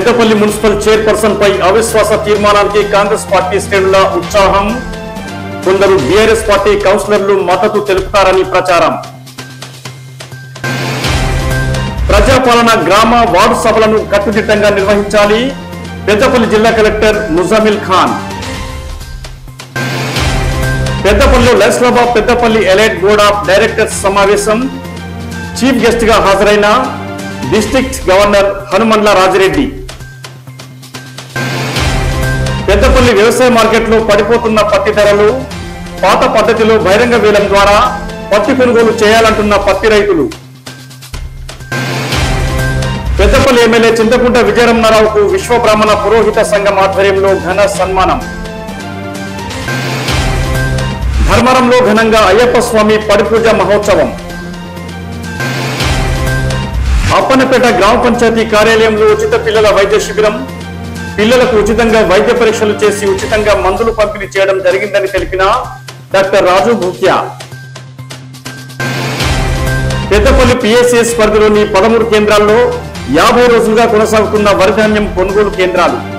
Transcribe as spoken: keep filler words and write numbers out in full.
Peddapalli municipal chairperson పై అవిశ్వాస తీర్మానానికి Congress party శ్రేణుల ఉత్సాహం. కొందరు బీఆర్ఎస్ పార్టీ కౌన్సిలర్లు మద్దతు తెలుపుతారని ప్రచారం. ప్రజాపాలన గ్రామ వార్డు సభలను కట్టుదిట్టంగా నిర్వహించాలి. పెద్దపల్లి జిల్లా కలెక్టర్ ముజామిల్ ఖాన్. పెద్దపల్లిలో లైస్లాబాద్ Peddapalli elite board of directors సమావేశం. చీఫ్ గెస్ట్ గా హాజరైన డిస్ట్రిక్ట్ గవర్నర్ హనుమండ్ల రాజిరెడ్డి. పెద్దపల్లి వ్యవసాయ మార్కెట్లో పడిపోతున్న పత్తి ధరలు. పాత పద్ధతిలో బహిరంగ వేలం ద్వారా పత్తి కొనుగోలు చేయాలంటున్న పత్తి రైతులు. పెద్దపల్లి ఎమ్మెల్యే చింతకుంట విజయరమణారావుకు విశ్వ బ్రాహ్మణ పురోహిత సంఘం ఆధ్వర్యంలో ఘన సన్మానం. ధర్మవరంలో ఘనంగా అయ్యప్ప స్వామి పడిపూజ మహోత్సవం. అప్పన్నపేట గ్రామ పంచాయతీ కార్యాలయంలో ఉచిత పిల్లల వైద్య శిబిరం. పిల్లలకు ఉచితంగా వైద్య పరీక్షలు చేసి ఉచితంగా మందులు పంపిణీ చేయడం జరిగిందని తెలిపిన డాక్టర్ రాజు భూక్యా. పెద్దపల్లి పిఎస్సిఎస్ పరిధిలోని పదమూడు కేంద్రాల్లో యాభై రోజులుగా కొనసాగుతున్న వరి ధాన్యం కొనుగోలు కేంద్రాలు.